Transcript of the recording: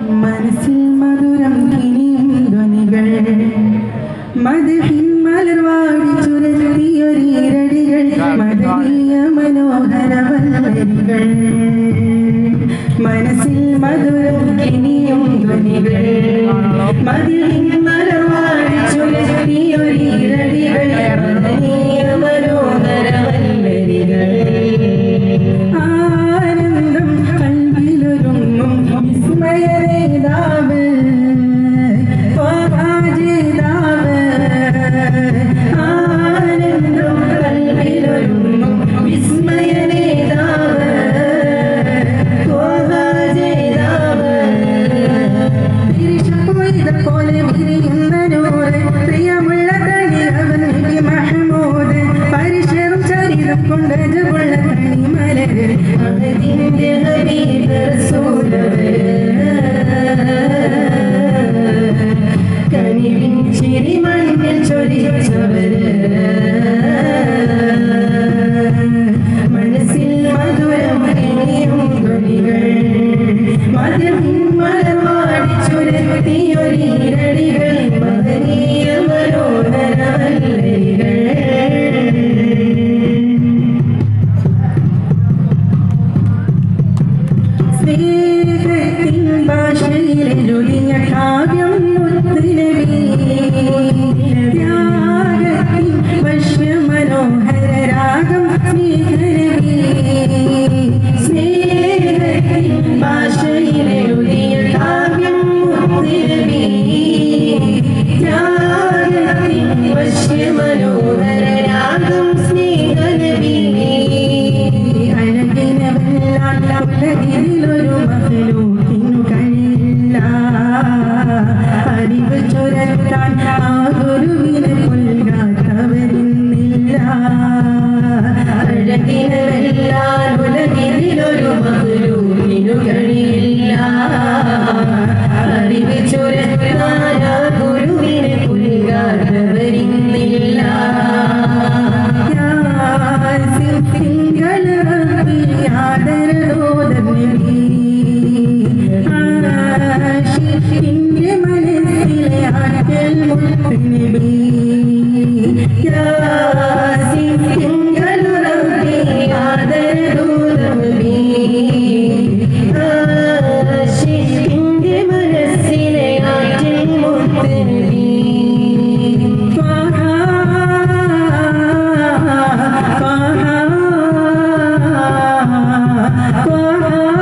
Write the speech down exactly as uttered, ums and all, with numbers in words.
മനസ്സിൽ മധുരം കിനിയും ധ്വനികൾ മധുഹിൻ മലർവാടി ചുരത്തിയൊരീരടികൾ മദനീയ മനോഹര വല്ലരികൾ മനസ്സിൽ മധുരം കിനിയും ധ്വനികൾ മധുഹിൻ മലർവാടി ചുരത്തിയൊരീരടികൾ മദനീയ മനോഹര വല്ലരികൾ ആനന്ദം കൽവിലൊരുങ്ങും വിസ്മയരേതാവ് സ്വാഭാജിതാവ് ആനന്ദം കൽവിലൊരുങ്ങും വിസ്മയരേതാവ് സ്വാഭാജിതാവ് തിരിച്ചുപോയത് പോലെ വിരിയുന്ന നൂറ് പ്രിയമുള്ള തണി അവൻ നബി മഹ്മൂദ് പരിശറും ചരിതം കൊണ്ട് ജബുള്ള തണി മലര് അവതിന്റെ ഹബീബ് റസൂലവര് കനിവിൻ ചിരി മണ്ണിൽ ചൊരിച്ചവര് മനസ്സിൽ മധുരം കിണിയും ധ്വനികൾ മധുവിൻ മലർവാടി ചുരത്തിയൊരീരടികൾ മദനീയ മനോഹര വല്ലരികൾ സ്നേഹത്തിൻ ഭാഷയിലെഴുതിയ കാവ്യം മുത്തുനബി ത്യാഗത്തിൻ വശ്യമനോഹര രാഗം സ്നേഹനബി സ്നേഹത്തിൻ ഭാഷയിലെഴുതിയ കാവ്യം മുത്തുനബി ത്യാഗത്തിൻ വശ്യമനോഹര രാഗം സ്നേഹനബി അഴകിനവെല്ലാം ഉലകിലൊരു മഹ്ലൂക്കിനു കഴിയില്ല അറിവ് ചുരത്താൻ ആ ഗുരുവിനെ കൊൽകാത്തവരിന്നില്ല അഴകിനവെല്ലാം ഉലകിലൊരു മഹ്ലൂക്കിനു കഴിയില്ല അറിവ് ചുരത്താൻ ആ ഗുരുവിനെ കൊൽകാത്തവരിന്നില്ല ആശിഖിന്റെ മനസ്സിലെ ആറ്റൽ മുത്തുനബി ആശിഖിന്റെ മനസ്സിലെ ആറ്റൽ മുത്തുനബി സ്വാഹാ